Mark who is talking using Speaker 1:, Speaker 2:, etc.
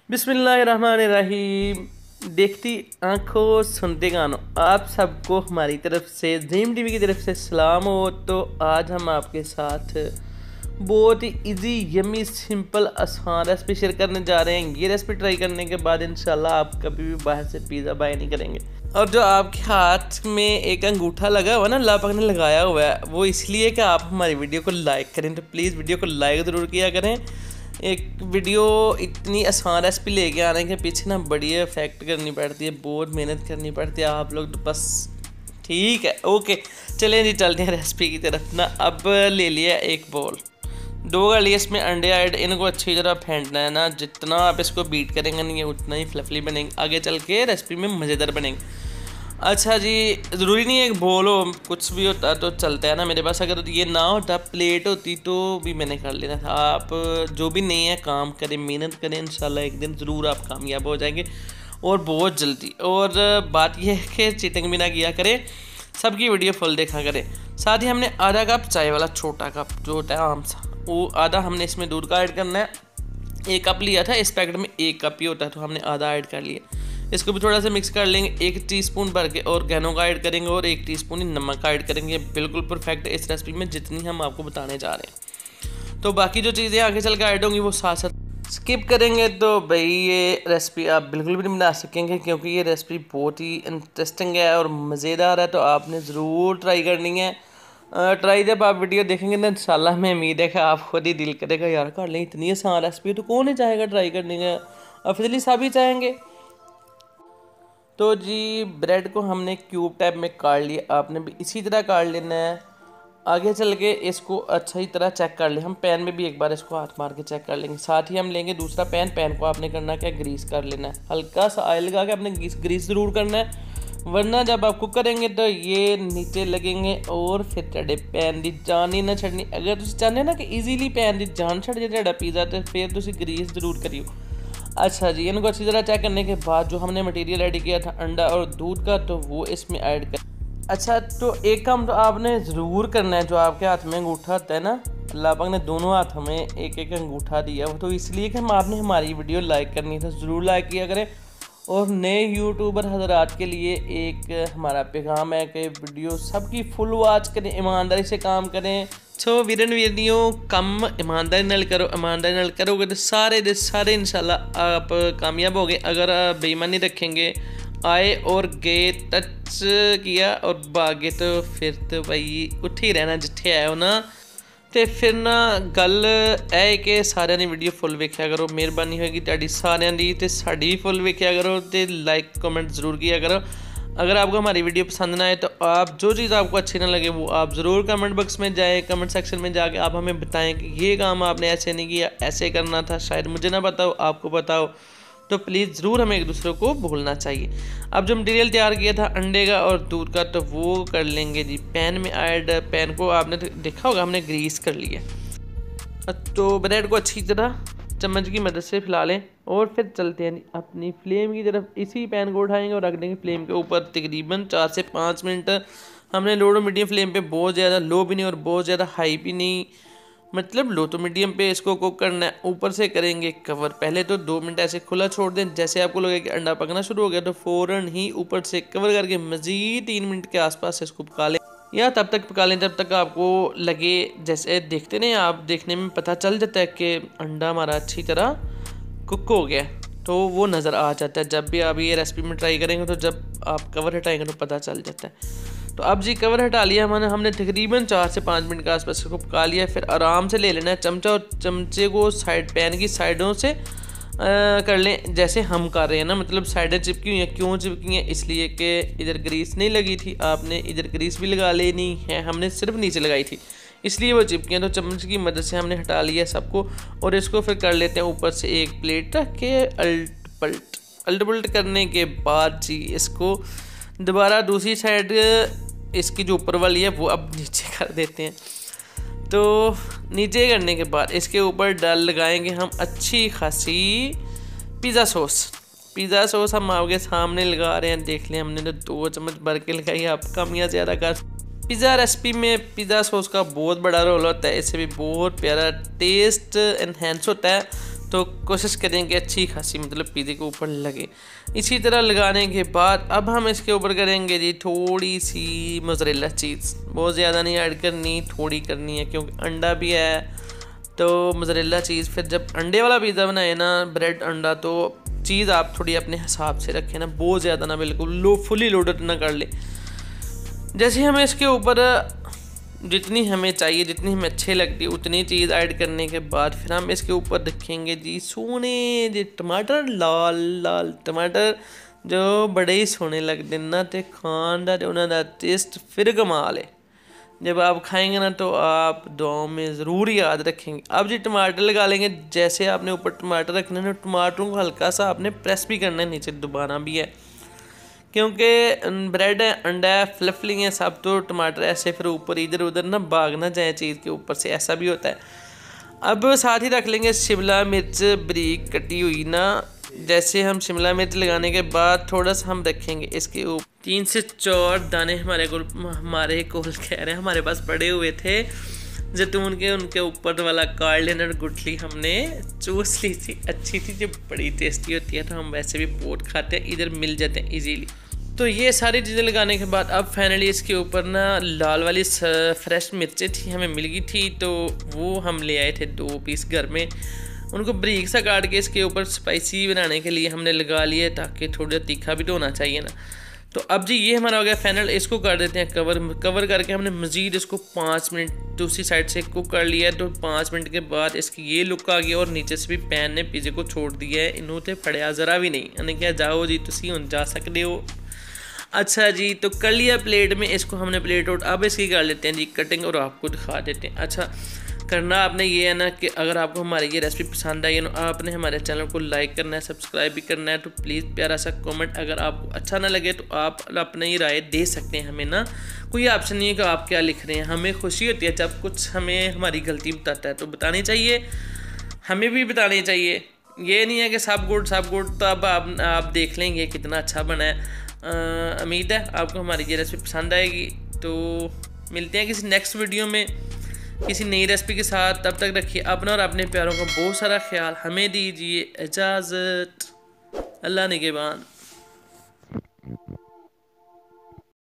Speaker 1: बिस्मिल्लाहिर्रहमानिर्रहीम। देखती आंखों सुनते कानों, आप सबको हमारी तरफ से ड्रीम टीवी की तरफ से सलाम हो। तो आज हम आपके साथ बहुत ही इजी यमी सिंपल आसान रेसिपी शेयर करने जा रहे हैं। ये रेसिपी ट्राई करने के बाद इंशाल्लाह आप कभी भी बाहर से पिज़्ज़ा बाय नहीं करेंगे। और जो आपके हाथ में एक अंगूठा लगा हुआ ना, अल्लाह पाक ने लगाया हुआ है, वो इसलिए कि आप हमारी वीडियो को लाइक करें। तो प्लीज़ वीडियो को लाइक ज़रूर किया करें। एक वीडियो इतनी आसान रेसिपी लेके आने के पीछे ना बड़ी इफेक्ट करनी पड़ती है, बहुत मेहनत करनी पड़ती है। आप लोग तो बस ठीक है, ओके चलें जी, चलते हैं रेसिपी की तरफ ना। अब ले लिया एक बोल, 2 का लिए इसमें अंडे ऐड, इनको अच्छी तरह फेंटना है ना। जितना आप इसको बीट करेंगे ना, ये उतना ही फ्लफली बनेंगे, आगे चल के रेसिपी में मज़ेदार बनेंगे। अच्छा जी, ज़रूरी नहीं है एक बोल हो, कुछ भी होता तो चलता है ना। मेरे पास अगर ये ना होता, प्लेट होती, तो भी मैंने कर लेना था। आप जो भी नहीं है काम करें, मेहनत करें, इंशाल्लाह एक दिन ज़रूर आप कामयाब हो जाएंगे और बहुत जल्दी। और बात यह है कि चीटिंग भी ना किया करें, सबकी वीडियो फुल देखा करें। साथ ही हमने आधा कप चाय वाला छोटा कप जो होता है आम सा, वो आधा हमने इसमें दूध का ऐड करना है। 1 कप लिया था, इस पैकेट में 1 कप ही होता है, तो हमने आधा ऐड कर लिया। इसको भी थोड़ा सा मिक्स कर लेंगे। 1 टीस्पून भर के और गहनों का ऐड करेंगे और 1 टीस्पून ही नमक का ऐड करेंगे। बिल्कुल परफेक्ट है इस रेसिपी में जितनी हम आपको बताने जा रहे हैं। तो बाकी जो चीज़ें आगे चल कर ऐड होंगी वो साथ साथ स्किप करेंगे तो भाई ये रेसिपी आप बिल्कुल भी नहीं बना सकेंगे, क्योंकि ये रेसिपी बहुत ही इंटरेस्टिंग है और मज़ेदार है। तो आपने ज़रूर ट्राई करनी है। ट्राई जब आप वीडियो देखेंगे ना, इंशाल्लाह मैं उम्मीद है कि आप खुद ही दिल करेगा यार कर लें, इतनी आसान रेसिपी तो कौन ही चाहेगा ट्राई करने का, ऑफिशियली सभी चाहेंगे। तो जी ब्रेड को हमने क्यूब टाइप में काट लिया, आपने भी इसी तरह काट लेना है। आगे चल के इसको अच्छी तरह चेक कर ले, हम पैन में भी एक बार इसको हाथ मार के चेक कर लेंगे। साथ ही हम लेंगे दूसरा पैन को आपने करना क्या, ग्रीस कर लेना है। हल्का सा ऑयल लगा के आपने ग्रीस ज़रूर करना है, वरना जब आप कुक करेंगे तो ये नीचे लगेंगे और फिर तेरे पैन की जान ही ना छड़नी। अगर तुम चाहते ना कि ईजीली पैन की जान छड़ जाए तेरा पिज़्ज़ा, तो फिर तुम ग्रीस ज़रूर करियो। अच्छा जी, इनको अच्छी तरह चेक करने के बाद जो हमने मटेरियल ऐड किया था अंडा और दूध का, तो वो इसमें ऐड कर। अच्छा, तो एक काम तो आपने ज़रूर करना है, जो आपके हाथ में अंगूठा होता है ना, अल्लाह पाक ने दोनों हाथ हमें एक एक अंगूठा दिया, वो तो इसलिए कि हम आपने हमारी वीडियो लाइक करनी था, ज़रूर लाइक किया करें। और नए यूट्यूबर हजरात के लिए एक हमारा पैगाम है कि वीडियो सबकी फुल वॉच करें, ईमानदारी से काम करें। सो वीरन वीडियो कम ईमानदारी नाल करो, ईमानदारी नाल करोगे तो सारे दे सारे इंशाल्लाह आप कामयाब होगे। अगर आप बेईमानी रखेंगे, आए और गए, टच किया और भागे, तो फिर तो भाई उठे ही रहना जिथे आए हो ना। तो फिर ना गल है कि सारिਆਂ ने वीडियो फुल वेख्या करो, मेहरबानी होगी तुहाडी सारिਆਂ दी, ते साडी भी फुल वेख्या करो, तो लाइक कमेंट ज़रूर किया करो। अगर आपको हमारी वीडियो पसंद ना आए तो आप जो चीज़ आपको अच्छी ना लगे वो आप ज़रूर कमेंट बॉक्स में जाए, कमेंट सेक्शन में जाके आप हमें बताएं कि ये काम आपने ऐसे नहीं किया, ऐसे करना था, शायद मुझे ना पता हो, आपको पता हो, तो प्लीज़ ज़रूर हमें एक दूसरे को भूलना चाहिए। अब जो मटेरियल तैयार किया था अंडे का और दूध का, तो वो कर लेंगे जी पैन में ऐड। पैन को आपने देखा होगा हमने ग्रीस कर लिया। तो ब्रेड को अच्छी तरह चम्मच की मदद से फैला लें और फिर चलते हैं अपनी फ्लेम की तरफ। इसी पैन को उठाएंगे और रख देंगे फ्लेम के ऊपर तकरीबन 4 से 5 मिनट। हमने लो टू मीडियम फ्लेम पे, बहुत ज़्यादा लो भी नहीं और बहुत ज़्यादा हाई भी नहीं, मतलब लो तो मीडियम पे इसको कुक करना है। ऊपर से करेंगे कवर, पहले तो 2 मिनट ऐसे खुला छोड़ दें, जैसे आपको लगे कि अंडा पकना शुरू हो गया तो फ़ौरन ही ऊपर से कवर करके मज़ीद 3 मिनट के आसपास इसको पका लें, या तब तक पका लें जब तक आपको लगे, जैसे देखते नहीं आप, देखने में पता चल जाता है कि अंडा हमारा अच्छी तरह कुक हो गया, तो वो नज़र आ जाता है। जब भी आप ये रेसिपी में ट्राई करेंगे तो जब आप कवर हटाएंगे तो पता चल जाता है। तो अब जी कवर हटा लिया हमने तकरीबन 4 से 5 मिनट के आसपास इसको पका लिया। फिर आराम से ले लेना है चमचा और चमचे को साइड पैन की साइडों से कर लें, जैसे हम कर रहे हैं ना, मतलब साइडें चिपकी हुई हैं। क्यों चिपकी हैं? इसलिए कि इधर ग्रीस नहीं लगी थी, आपने इधर ग्रीस भी लगा लेनी है, हमने सिर्फ नीचे लगाई थी इसलिए वो चिपकी हैं। तो चम्मच की मदद से हमने हटा लिया सबको और इसको फिर कर लेते हैं ऊपर से एक प्लेट रख के अल्ट पल्ट करने के बाद जी इसको दोबारा दूसरी साइड इसकी जो ऊपर वाली है वो अब नीचे कर देते हैं। तो नीचे करने के बाद इसके ऊपर डाल लगाएंगे हम अच्छी खासी पिज़्ज़ा सॉस हम आपके सामने लगा रहे हैं, देख लें हमने तो 2 चम्मच भर के लगाई, आप कम या ज़्यादा कर। पिज़्ज़ा रेसिपी में पिज़्ज़ा सॉस का बहुत बड़ा रोल होता है, इससे भी बहुत प्यारा टेस्ट इन्हेंस होता है। तो कोशिश करें कि अच्छी खासी मतलब पिज़्ज़े के ऊपर लगे। इसी तरह लगाने के बाद अब हम इसके ऊपर करेंगे जी थोड़ी सी मोज़रेला चीज़। बहुत ज़्यादा नहीं ऐड करनी, थोड़ी करनी है क्योंकि अंडा भी है। तो मोज़रेला चीज़, फिर जब अंडे वाला पिज़्ज़ा बनाए ना, ब्रेड अंडा, तो चीज़ आप थोड़ी अपने हिसाब से रखें ना, बहुत ज़्यादा ना, बिल्कुल फुली लोडेड ना कर ले। जैसे हमें इसके ऊपर जितनी हमें चाहिए, जितनी हमें अच्छी लगती है उतनी चीज़ ऐड करने के बाद फिर हम इसके ऊपर रखेंगे जी सोने जी टमाटर, लाल लाल टमाटर जो बड़े ही सोने लगते ना, तो खान का उन्होंने टेस्ट फिर कमाल है। जब आप खाएंगे ना तो आप दुआओं में ज़रूर याद रखेंगे। अब जी टमाटर लगा लेंगे। जैसे आपने ऊपर टमाटर रखने ना, टमाटरों को हल्का सा आपने प्रेस भी करना है, नीचे दबाना भी है, क्योंकि ब्रेड है, अंडा है, फ्लफलिंग है सब, तो टमाटर ऐसे फिर ऊपर इधर उधर ना भाग ना जाए चीज़ के ऊपर से, ऐसा भी होता है। अब साथ ही रख लेंगे शिमला मिर्च बारीक कटी हुई ना। जैसे हम शिमला मिर्च लगाने के बाद थोड़ा सा हम रखेंगे इसके ऊपर 3 से 4 दाने हमारे कोल कह रहे हैं, हमारे पास पड़े हुए थे जैतून के, उनके ऊपर वाला काट लेना, गुठली हमने चूस ली थी, अच्छी थी, जो बड़ी टेस्टी होती है। तो हम वैसे भी बहुत खाते हैं, इधर मिल जाते हैं इजीली। तो ये सारी चीज़ें लगाने के बाद अब फाइनली इसके ऊपर ना लाल वाली फ्रेश मिर्चें थी, हमें मिल गई थी, तो वो हम ले आए थे 2 पीस घर में, उनको बारीक सा काट के इसके ऊपर स्पाइसी बनाने के लिए हमने लगा लिए, ताकि थोड़ा तीखा भी तो होना चाहिए ना। तो अब जी ये हमारा हो गया फाइनल। इसको कर देते हैं कवर करके हमने मज़ीद इसको 5 मिनट दूसरी साइड से कुक कर लिया है। तो 5 मिनट के बाद इसकी ये लुक आ गया और नीचे से भी पैन ने पिज़्ज़े को छोड़ दिया है, इन्होंने फड़िया ज़रा भी नहीं, यानी क्या जाओ जी तुसी हुन जा सकते हो। अच्छा जी, तो कर लिया प्लेट में, इसको हमने प्लेट आउट। अब इसकी कर लेते हैं जी कटिंग और आपको दिखा देते हैं। अच्छा करना आपने ये है ना कि अगर आपको हमारी ये रेसिपी पसंद आई है ना, आपने हमारे चैनल को लाइक करना है, सब्सक्राइब भी करना है। तो प्लीज़ प्यारा सा कमेंट, अगर आपको अच्छा ना लगे तो आप अपनी राय दे सकते हैं हमें ना, कोई ऑप्शन नहीं है कि आप क्या लिख रहे हैं। हमें खुशी होती है जब कुछ हमें हमारी गलती बताता है, तो बतानी चाहिए, हमें भी बतानी चाहिए। ये नहीं है कि सब गुड तो अब आप देख लेंगे कितना अच्छा बना है। उम्मीद है आपको हमारी ये रेसिपी पसंद आएगी। तो मिलते हैं किसी नेक्स्ट वीडियो में किसी नई रेसिपी के साथ। तब तक रखिए अपना और अपने प्यारों का बहुत सारा ख्याल। हमें दीजिए इजाज़त। अल्लाह निगहबान।